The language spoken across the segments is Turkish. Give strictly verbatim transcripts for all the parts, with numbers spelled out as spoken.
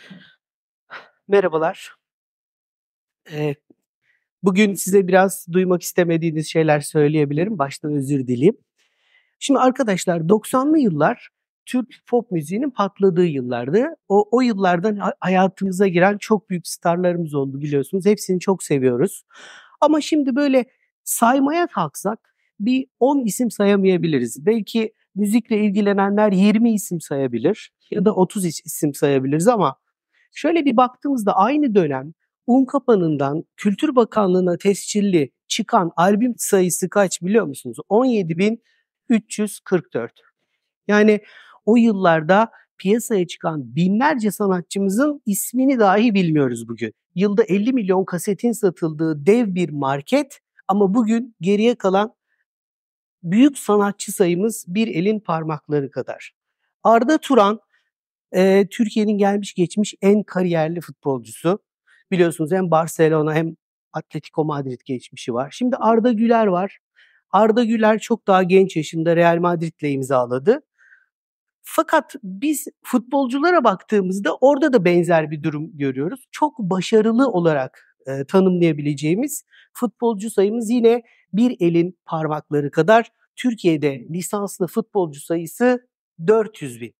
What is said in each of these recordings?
Merhabalar. Eee, bugün size biraz duymak istemediğiniz şeyler söyleyebilirim. Baştan özür dileyeyim. Şimdi arkadaşlar doksanlı yıllar Türk pop müziğinin patladığı yıllardı. O o yıllardan ha hayatımıza giren çok büyük starlarımız oldu biliyorsunuz. Hepsini çok seviyoruz. Ama şimdi böyle saymaya kalksak bir on isim sayamayabiliriz. Belki müzikle ilgilenenler yirmi isim sayabilir ya da otuz is isim sayabiliriz ama şöyle bir baktığımızda aynı dönem Unkapanı'ndan Kültür Bakanlığı'na tescilli çıkan albüm sayısı kaç biliyor musunuz? on yedi bin üç yüz kırk dört. Yani o yıllarda piyasaya çıkan binlerce sanatçımızın ismini dahi bilmiyoruz bugün. Yılda elli milyon kasetin satıldığı dev bir market ama bugün geriye kalan büyük sanatçı sayımız bir elin parmakları kadar. Arda Turan Eee, Türkiye'nin gelmiş geçmiş en kariyerli futbolcusu. Biliyorsunuz hem Barcelona hem Atletico Madrid geçmişi var. Şimdi Arda Güler var. Arda Güler çok daha genç yaşında Real Madrid'le imzaladı. Fakat biz futbolculara baktığımızda orada da benzer bir durum görüyoruz. Çok başarılı olarak eee, tanımlayabileceğimiz futbolcu sayımız yine bir elin parmakları kadar. Türkiye'de lisanslı futbolcu sayısı dört yüz bin.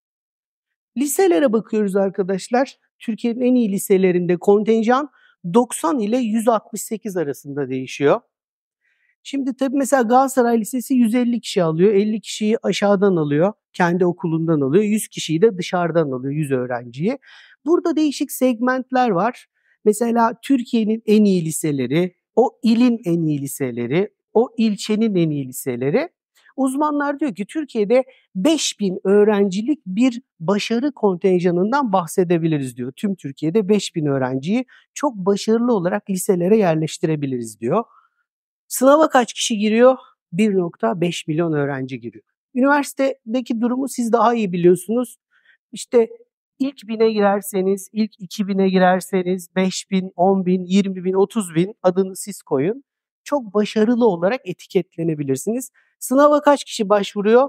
Liselere bakıyoruz arkadaşlar. Türkiye'nin en iyi liselerinde kontenjan doksan ile yüz altmış sekiz arasında değişiyor. Şimdi tabii mesela Galatasaray Lisesi yüz elli kişi alıyor. elli kişiyi aşağıdan alıyor. Kendi okulundan alıyor. yüz kişiyi de dışarıdan alıyor. yüz öğrenciyi. Burada değişik segmentler var. Mesela Türkiye'nin en iyi liseleri, o ilin en iyi liseleri, o ilçenin en iyi liseleri. Uzmanlar diyor ki Türkiye'de beş bin öğrencilik bir başarı kontenjanından bahsedebiliriz diyor. Tüm Türkiye'de beş bin öğrenciyi çok başarılı olarak liselere yerleştirebiliriz diyor. Sınava kaç kişi giriyor? bir nokta beş milyon öğrenci giriyor. Üniversitedeki durumu siz daha iyi biliyorsunuz. İşte ilk bine girerseniz, ilk iki bine girerseniz beş bin, on bin, yirmi bin, otuz bin adını siz koyun. Çok başarılı olarak etiketlenebilirsiniz. Sınava kaç kişi başvuruyor?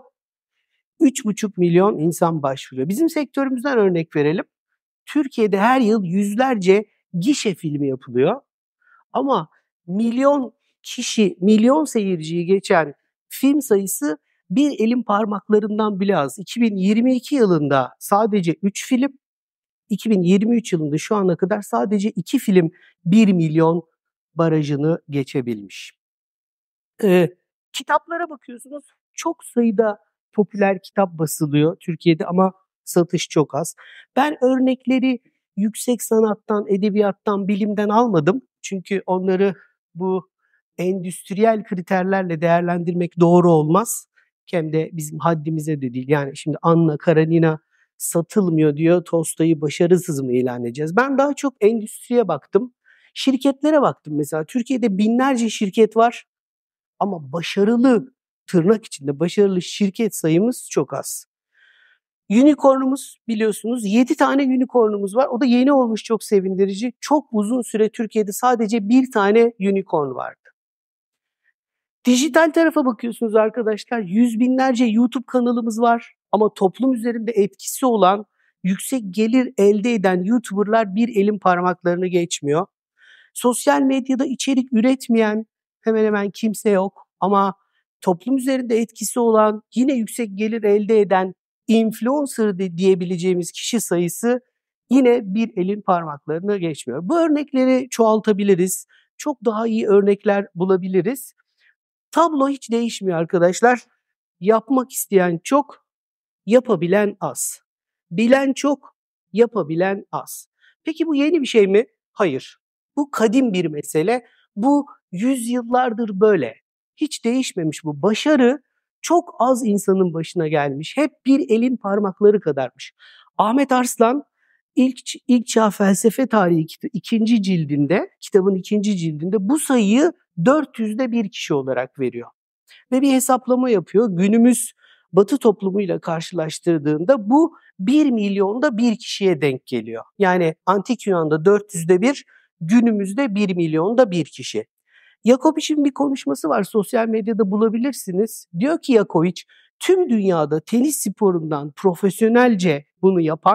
üç buçuk milyon insan başvuruyor. Bizim sektörümüzden örnek verelim. Türkiye'de her yıl yüzlerce gişe filmi yapılıyor. Ama milyon kişi, milyon seyirciyi geçen film sayısı bir elin parmaklarından bile az. iki bin yirmi iki yılında sadece üç film, iki bin yirmi üç yılında şu ana kadar sadece iki film bir milyon barajını geçebilmiş. Ee, kitaplara bakıyorsunuz. Çok sayıda popüler kitap basılıyor Türkiye'de ama satış çok az. Ben örnekleri yüksek sanattan, edebiyattan, bilimden almadım. Çünkü onları bu endüstriyel kriterlerle değerlendirmek doğru olmaz. Hem de bizim haddimize de değil. Yani şimdi Anna Karenina satılmıyor diyor. Tolstoy'u başarısız mı ilan edeceğiz? Ben daha çok endüstriye baktım. Şirketlere baktım mesela. Türkiye'de binlerce şirket var. Ama başarılı, tırnak içinde başarılı şirket sayımız çok az. Unicorn'umuz biliyorsunuz yedi tane unicorn'umuz var. O da yeni olmuş, çok sevindirici. Çok uzun süre Türkiye'de sadece bir tane unicorn vardı. Dijital tarafa bakıyorsunuz arkadaşlar. Yüz binlerce YouTube kanalımız var. Ama toplum üzerinde etkisi olan, yüksek gelir elde eden YouTuber'lar bir elin parmaklarını geçmiyor. Sosyal medyada içerik üretmeyen hemen hemen kimse yok ama toplum üzerinde etkisi olan, yine yüksek gelir elde eden influencer de diyebileceğimiz kişi sayısı yine bir elin parmaklarını geçmiyor. Bu örnekleri çoğaltabiliriz. Çok daha iyi örnekler bulabiliriz. Tablo hiç değişmiyor arkadaşlar. Yapmak isteyen çok, yapabilen az. Bilen çok, yapabilen az. Peki bu yeni bir şey mi? Hayır. Bu kadim bir mesele. Bu yüzyıllardır böyle. Hiç değişmemiş bu. Başarı çok az insanın başına gelmiş. Hep bir elin parmakları kadarmış. Ahmet Arslan ilk, ilk çağ felsefe tarihi ikinci cildinde, kitabın ikinci cildinde bu sayıyı dört yüzde bir kişi olarak veriyor. Ve bir hesaplama yapıyor. Günümüz Batı toplumuyla karşılaştırdığında bu bir milyonda bir kişiye denk geliyor. Yani Antik Yunan'da dört yüzde bir, günümüzde bir milyonda bir kişi. Yakovic'in bir konuşması var, sosyal medyada bulabilirsiniz. Diyor ki Yakovic, tüm dünyada tenis sporundan profesyonelce bunu yapan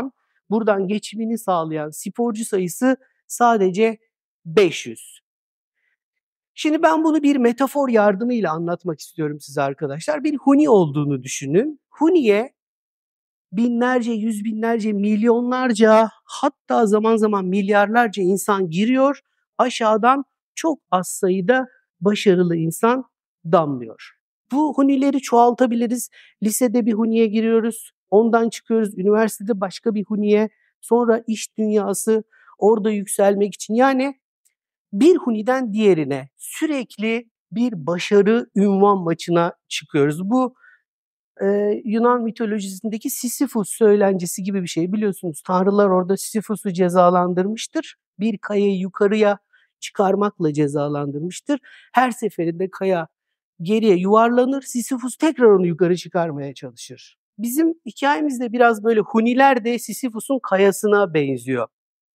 buradan geçimini sağlayan sporcu sayısı sadece beş yüz. Şimdi ben bunu bir metafor yardımıyla anlatmak istiyorum size arkadaşlar. Bir huni olduğunu düşünün. Huniye binlerce, yüz binlerce, milyonlarca, hatta zaman zaman milyarlarca insan giriyor. Aşağıdan çok az sayıda başarılı insan damlıyor. Bu hunileri çoğaltabiliriz. Lisede bir huniye giriyoruz. Ondan çıkıyoruz. Üniversitede başka bir huniye. Sonra iş dünyası, orada yükselmek için. Yani bir huniden diğerine sürekli bir başarı ünvan maçına çıkıyoruz. Bu Ee, Yunan mitolojisindeki Sisyphus söylencesi gibi bir şey. Biliyorsunuz tanrılar orada Sisyphus'u cezalandırmıştır. Bir kayayı yukarıya çıkarmakla cezalandırmıştır. Her seferinde kaya geriye yuvarlanır. Sisyphus tekrar onu yukarı çıkarmaya çalışır. Bizim hikayemizde biraz böyle huniler de Sisyphus'un kayasına benziyor.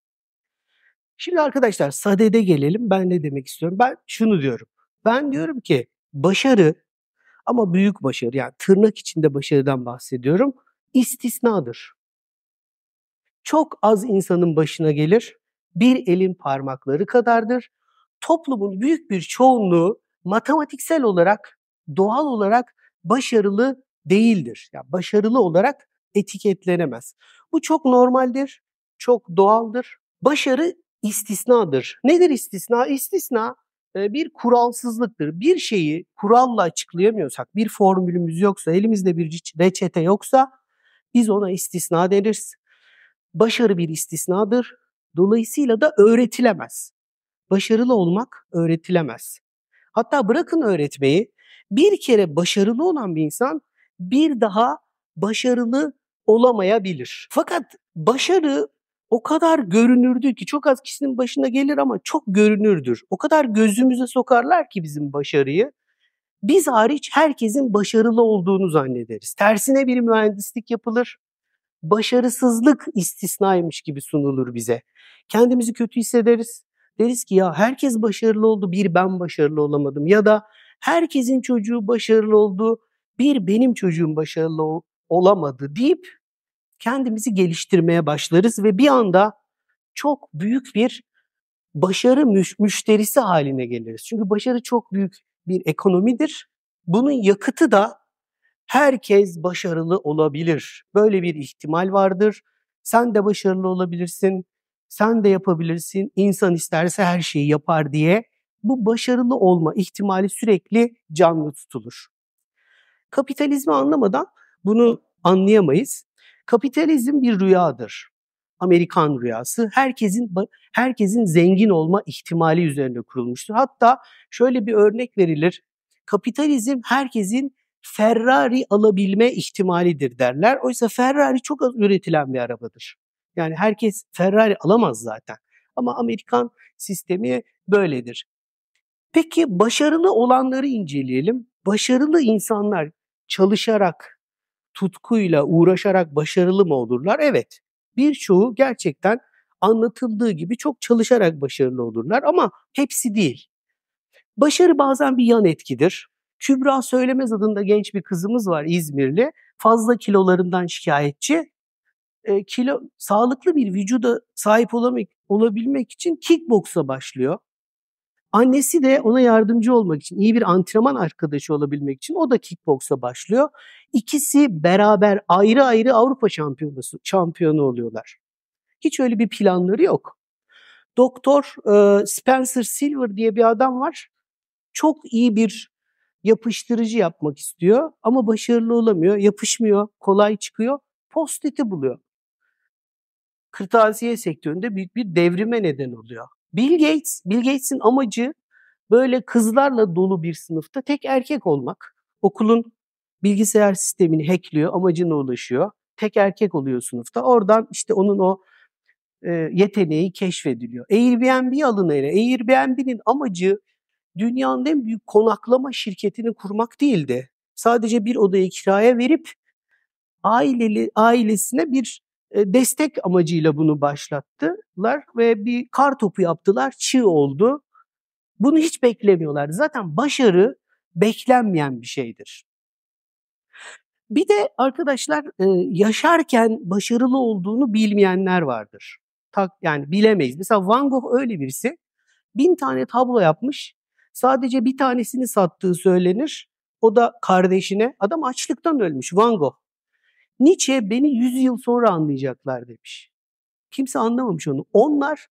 Şimdi arkadaşlar sadede gelelim. Ben ne demek istiyorum? Ben şunu diyorum. Ben diyorum ki başarı, ama büyük başarı, yani tırnak içinde başarıdan bahsediyorum, istisnadır. Çok az insanın başına gelir, bir elin parmakları kadardır. Toplumun büyük bir çoğunluğu matematiksel olarak, doğal olarak başarılı değildir. Yani başarılı olarak etiketlenemez. Bu çok normaldir, çok doğaldır. Başarı istisnadır. Nedir istisna? İstisna bir kuralsızlıktır. Bir şeyi kuralla açıklayamıyorsak, bir formülümüz yoksa, elimizde bir reçete yoksa biz ona istisna deriz. Başarı bir istisnadır. Dolayısıyla da öğretilemez. Başarılı olmak öğretilemez. Hatta bırakın öğretmeyi, bir kere başarılı olan bir insan bir daha başarılı olamayabilir. Fakat başarı o kadar görünürdür ki, çok az kişinin başına gelir ama çok görünürdür. O kadar gözümüze sokarlar ki bizim başarıyı, biz hariç herkesin başarılı olduğunu zannederiz. Tersine bir mühendislik yapılır. Başarısızlık istisnaymış gibi sunulur bize. Kendimizi kötü hissederiz. Deriz ki ya herkes başarılı oldu, bir ben başarılı olamadım. Ya da herkesin çocuğu başarılı oldu, bir benim çocuğum başarılı ol- olamadı deyip kendimizi geliştirmeye başlarız ve bir anda çok büyük bir başarı müş- müşterisi haline geliriz. Çünkü başarı çok büyük bir ekonomidir. Bunun yakıtı da herkes başarılı olabilir. Böyle bir ihtimal vardır. Sen de başarılı olabilirsin. Sen de yapabilirsin. İnsan isterse her şeyi yapar diye bu başarılı olma ihtimali sürekli canlı tutulur. Kapitalizmi anlamadan bunu anlayamayız. Kapitalizm bir rüyadır. Amerikan rüyası. Herkesin herkesin zengin olma ihtimali üzerine kurulmuştur. Hatta şöyle bir örnek verilir. Kapitalizm herkesin Ferrari alabilme ihtimalidir derler. Oysa Ferrari çok az üretilen bir arabadır. Yani herkes Ferrari alamaz zaten. Ama Amerikan sistemi böyledir. Peki başarılı olanları inceleyelim. Başarılı insanlar çalışarak, tutkuyla, uğraşarak başarılı mı olurlar? Evet. Birçoğu gerçekten anlatıldığı gibi çok çalışarak başarılı olurlar ama hepsi değil. Başarı bazen bir yan etkidir. Kübra Söylemez adında genç bir kızımız var, İzmirli. Fazla kilolarından şikayetçi. E, kilo sağlıklı bir vücuda sahip olamak, olabilmek için kickboksa başlıyor. Annesi de ona yardımcı olmak için, iyi bir antrenman arkadaşı olabilmek için o da kickboksa başlıyor. İkisi beraber ayrı ayrı Avrupa şampiyonu, şampiyonu oluyorlar. Hiç öyle bir planları yok. Doktor e, Spencer Silver diye bir adam var. Çok iyi bir yapıştırıcı yapmak istiyor ama başarılı olamıyor. Yapışmıyor, kolay çıkıyor. Post-it'i buluyor. Kırtasiye sektöründe büyük bir devrime neden oluyor. Bill Gates, Bill Gates'in amacı böyle kızlarla dolu bir sınıfta tek erkek olmak. Okulun bilgisayar sistemini hackliyor, amacına ulaşıyor. Tek erkek oluyor sınıfta. Oradan işte onun o e, yeteneği keşfediliyor. Airbnb alınıyor. Airbnb'nin amacı dünyanın en büyük konaklama şirketini kurmak değildi. Sadece bir odayı kiraya verip aileli ailesine bir e, destek amacıyla bunu başlattılar ve bir kar topu yaptılar. Çığ oldu. Bunu hiç beklemiyorlar. Zaten başarı beklenmeyen bir şeydir. Bir de arkadaşlar e, yaşarken başarılı olduğunu bilmeyenler vardır. Tak, yani bilemeyiz. Mesela Van Gogh öyle birisi. Bin tane tablo yapmış. Sadece bir tanesini sattığı söylenir. O da kardeşine. Adam açlıktan ölmüş, Van Gogh. Nietzsche beni yüz yıl sonra anlayacaklar demiş. Kimse anlamamış onu. Onlar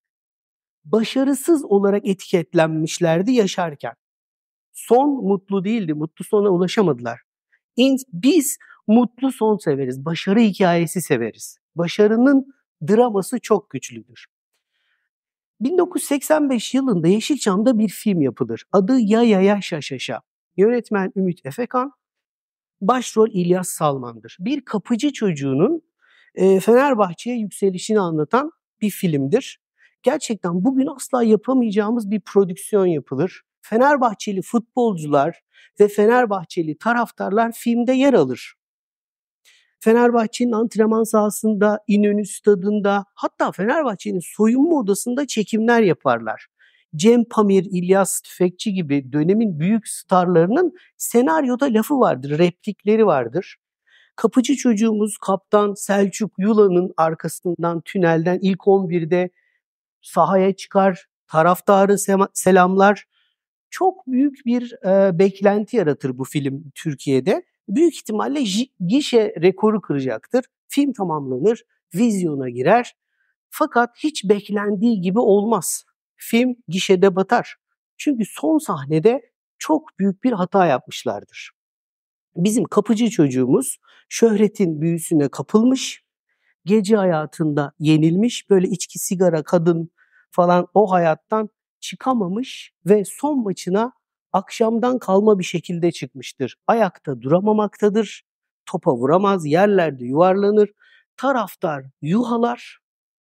başarısız olarak etiketlenmişlerdi yaşarken. Son mutlu değildi. Mutlu sona ulaşamadılar. Biz mutlu son severiz. Başarı hikayesi severiz. Başarının draması çok güçlüdür. bin dokuz yüz seksen beş yılında Yeşilçam'da bir film yapılır. Adı Ya Ya Ya Şa Şa Şa. Yönetmen Ümit Efekan, başrol İlyas Salman'dır. Bir kapıcı çocuğunun e, Fenerbahçe'ye yükselişini anlatan bir filmdir. Gerçekten bugün asla yapamayacağımız bir prodüksiyon yapılır. Fenerbahçeli futbolcular ve Fenerbahçeli taraftarlar filmde yer alır. Fenerbahçe'nin antrenman sahasında, İnönü Stadı'nda, hatta Fenerbahçe'nin soyunma odasında çekimler yaparlar. Cem Pamir, İlyas Tüfekçi gibi dönemin büyük starlarının senaryoda lafı vardır, replikleri vardır. Kapıcı çocuğumuz Kaptan Selçuk Yula'nın arkasından tünelden ilk on birde sahaya çıkar, taraftarı selamlar. Çok büyük bir e, beklenti yaratır bu film Türkiye'de. Büyük ihtimalle gişe rekoru kıracaktır. Film tamamlanır, vizyona girer. Fakat hiç beklendiği gibi olmaz. Film gişede batar. Çünkü son sahnede çok büyük bir hata yapmışlardır. Bizim kapıcı çocuğumuz şöhretin büyüsüne kapılmış, gece hayatında yenilmiş, böyle içki, sigara, kadın falan o hayattan çıkamamış ve son maçına akşamdan kalma bir şekilde çıkmıştır. Ayakta duramamaktadır, topa vuramaz, yerlerde yuvarlanır, taraftar yuhalar.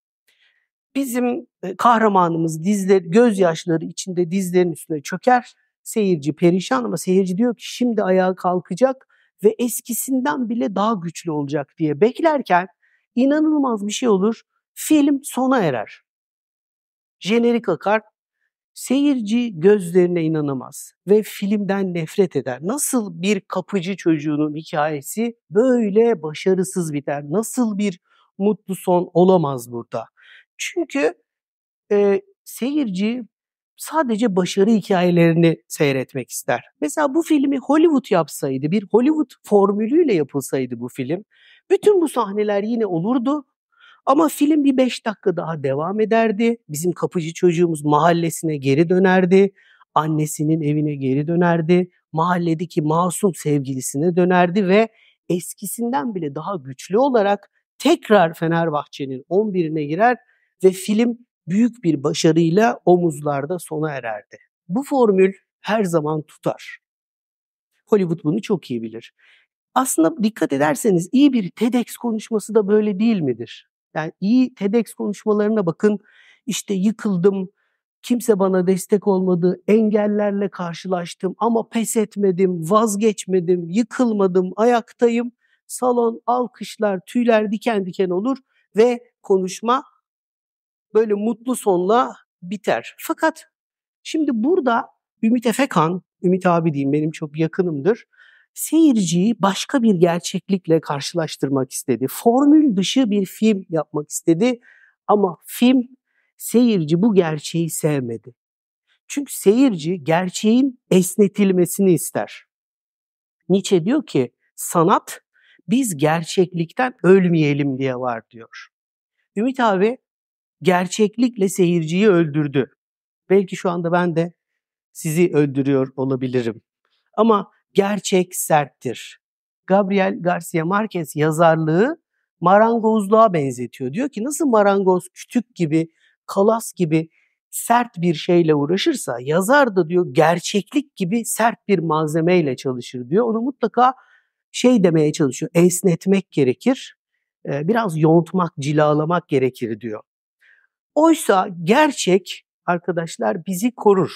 Bizim kahramanımız dizler, gözyaşları içinde dizlerin üstüne çöker. Seyirci perişan ama seyirci diyor ki şimdi ayağa kalkacak ve eskisinden bile daha güçlü olacak diye beklerken inanılmaz bir şey olur. Film sona erer. Jenerik akar. Seyirci gözlerine inanamaz ve filmden nefret eder. Nasıl bir kapıcı çocuğunun hikayesi böyle başarısız biter? Nasıl bir mutlu son olamaz burada? Çünkü e, seyirci sadece başarı hikayelerini seyretmek ister. Mesela bu filmi Hollywood yapsaydı, bir Hollywood formülüyle yapılsaydı bu film, bütün bu sahneler yine olurdu. Ama film bir beş dakika daha devam ederdi. Bizim kapıcı çocuğumuz mahallesine geri dönerdi. Annesinin evine geri dönerdi. Mahalledeki masum sevgilisine dönerdi ve eskisinden bile daha güçlü olarak tekrar Fenerbahçe'nin on birine girer ve film büyük bir başarıyla omuzlarda sona ererdi. Bu formül her zaman tutar. Hollywood bunu çok iyi bilir. Aslında dikkat ederseniz iyi bir TEDx konuşması da böyle değil midir? Yani iyi TEDx konuşmalarına bakın. İşte yıkıldım, kimse bana destek olmadı, engellerle karşılaştım ama pes etmedim, vazgeçmedim, yıkılmadım, ayaktayım. Salon alkışlar, tüyler diken diken olur ve konuşma böyle mutlu sonla biter. Fakat şimdi burada Ümit Efekan, Ümit abi diyeyim benim çok yakınımdır, seyirciyi başka bir gerçeklikle karşılaştırmak istedi. Formül dışı bir film yapmak istedi ama film, seyirci bu gerçeği sevmedi. Çünkü seyirci gerçeğin esnetilmesini ister. Nietzsche diyor ki sanat biz gerçeklikten ölmeyelim diye var diyor. Ümit abi gerçeklikle seyirciyi öldürdü. Belki şu anda ben de sizi öldürüyor olabilirim. Ama gerçek serttir. Gabriel Garcia Marquez yazarlığı marangozluğa benzetiyor. Diyor ki nasıl marangoz kütük gibi, kalas gibi sert bir şeyle uğraşırsa yazar da diyor gerçeklik gibi sert bir malzemeyle çalışır diyor. Onu mutlaka şey demeye çalışıyor, esnetmek gerekir, biraz yontmak, cilalamak gerekir diyor. Oysa gerçek arkadaşlar bizi korur.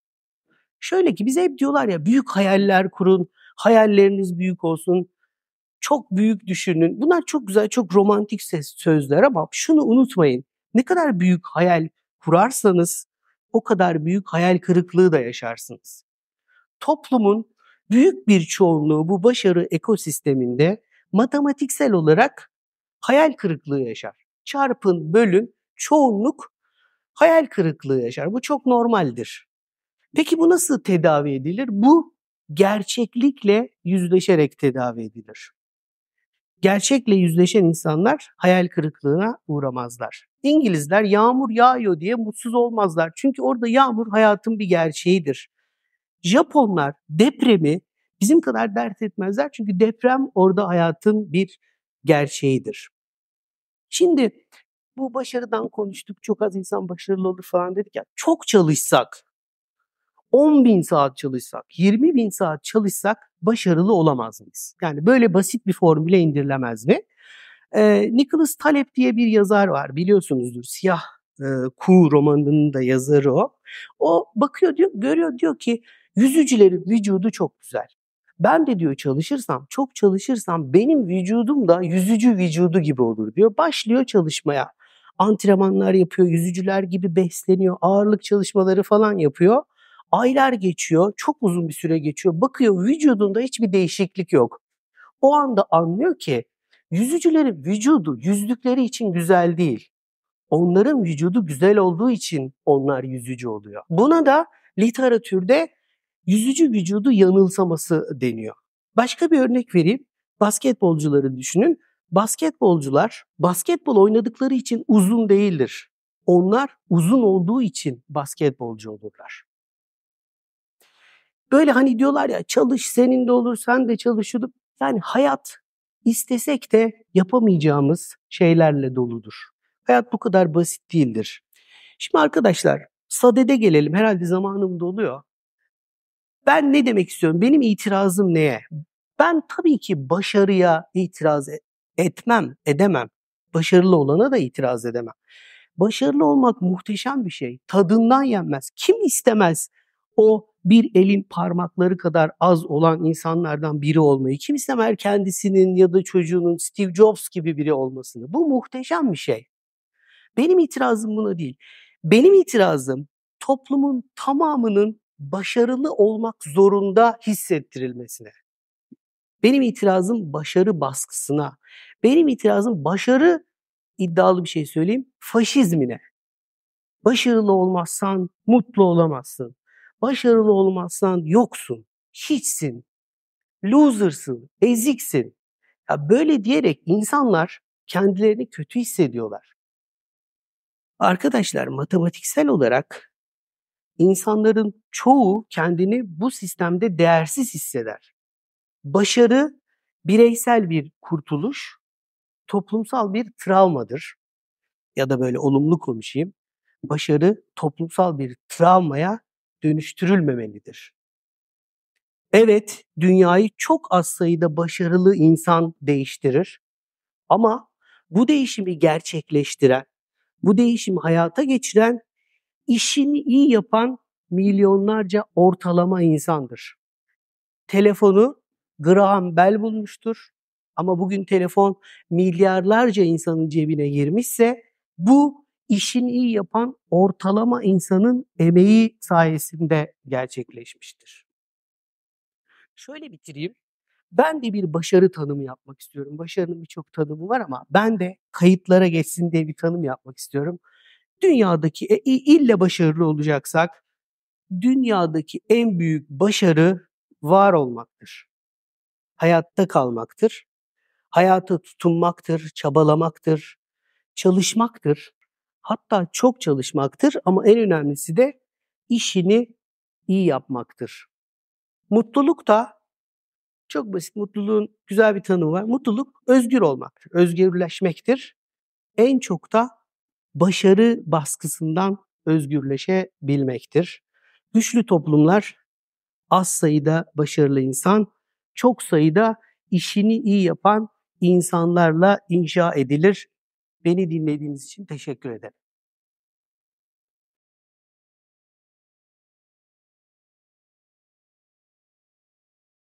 Şöyle ki bize hep diyorlar ya büyük hayaller kurun, hayalleriniz büyük olsun, çok büyük düşünün. Bunlar çok güzel, çok romantik sözler ama şunu unutmayın. Ne kadar büyük hayal kurarsanız o kadar büyük hayal kırıklığı da yaşarsınız. Toplumun büyük bir çoğunluğu bu başarı ekosisteminde matematiksel olarak hayal kırıklığı yaşar. Çarpın, bölün, çoğunluk hayal kırıklığı yaşar. Bu çok normaldir. Peki bu nasıl tedavi edilir? Bu gerçeklikle yüzleşerek tedavi edilir. Gerçekle yüzleşen insanlar hayal kırıklığına uğramazlar. İngilizler yağmur yağıyor diye mutsuz olmazlar. Çünkü orada yağmur hayatın bir gerçeğidir. Japonlar depremi bizim kadar dert etmezler. Çünkü deprem orada hayatın bir gerçeğidir. Şimdi bu başarıdan konuştuk. Çok az insan başarılı olur falan dedik ya. Çok çalışsak, on bin saat çalışsak, yirmi bin saat çalışsak başarılı olamaz mıyız? Yani böyle basit bir formüle indirilemez mi? Ee, Nicholas Taleb diye bir yazar var, biliyorsunuzdur. Siyah e, Kuğu romanının da yazarı o. O bakıyor diyor, görüyor diyor ki yüzücülerin vücudu çok güzel. Ben de diyor çalışırsam, çok çalışırsam benim vücudum da yüzücü vücudu gibi olur diyor. Başlıyor çalışmaya. Antrenmanlar yapıyor, yüzücüler gibi besleniyor, ağırlık çalışmaları falan yapıyor. Aylar geçiyor, çok uzun bir süre geçiyor. Bakıyor vücudunda hiçbir değişiklik yok. O anda anlıyor ki yüzücülerin vücudu yüzdükleri için güzel değil. Onların vücudu güzel olduğu için onlar yüzücü oluyor. Buna da literatürde yüzücü vücudu yanılsaması deniyor. Başka bir örnek vereyim. Basketbolcuları düşünün. Basketbolcular basketbol oynadıkları için uzun değildir. Onlar uzun olduğu için basketbolcu olurlar. Böyle hani diyorlar ya çalış senin de olur sen de çalışıyordun. Yani hayat istesek de yapamayacağımız şeylerle doludur. Hayat bu kadar basit değildir. Şimdi arkadaşlar sadede gelelim, herhalde zamanım doluyor. Ben ne demek istiyorum? Benim itirazım neye? Ben tabii ki başarıya itiraz etmem, edemem. Başarılı olana da itiraz edemem. Başarılı olmak muhteşem bir şey. Tadından yenmez. Kim istemez o bir elin parmakları kadar az olan insanlardan biri olmayı? Kim istemez kendisinin ya da çocuğunun Steve Jobs gibi biri olmasını? Bu muhteşem bir şey. Benim itirazım buna değil. Benim itirazım toplumun tamamının başarılı olmak zorunda hissettirilmesine. Benim itirazım başarı baskısına. Benim itirazım başarı, iddialı bir şey söyleyeyim, faşizmine. Başarılı olmazsan mutlu olamazsın. Başarılı olmazsan yoksun, hiçsin, loser'sın, eziksin. Ya böyle diyerek insanlar kendilerini kötü hissediyorlar. Arkadaşlar matematiksel olarak insanların çoğu kendini bu sistemde değersiz hisseder. Başarı bireysel bir kurtuluş, toplumsal bir travmadır. Ya da böyle olumlu konuşayım. Başarı toplumsal bir travmaya dönüştürülmemelidir. Evet, dünyayı çok az sayıda başarılı insan değiştirir. Ama bu değişimi gerçekleştiren, bu değişimi hayata geçiren, işini iyi yapan milyonlarca ortalama insandır. Telefonu Graham Bell bulmuştur. Ama bugün telefon milyarlarca insanın cebine girmişse bu işini iyi yapan ortalama insanın emeği sayesinde gerçekleşmiştir. Şöyle bitireyim. Ben de bir başarı tanımı yapmak istiyorum. Başarının birçok tanımı var ama ben de kayıtlara geçsin diye bir tanım yapmak istiyorum. Dünyadaki e, ille başarılı olacaksak dünyadaki en büyük başarı var olmaktır. Hayatta kalmaktır. Hayata tutunmaktır, çabalamaktır, çalışmaktır. Hatta çok çalışmaktır ama en önemlisi de işini iyi yapmaktır. Mutluluk da çok basit, mutluluğun güzel bir tanımı var. Mutluluk özgür olmaktır, özgürleşmektir. En çok da başarı baskısından özgürleşebilmektir. Güçlü toplumlar az sayıda başarılı insan, çok sayıda işini iyi yapan insanlarla inşa edilir. Beni dinlediğiniz için teşekkür ederim.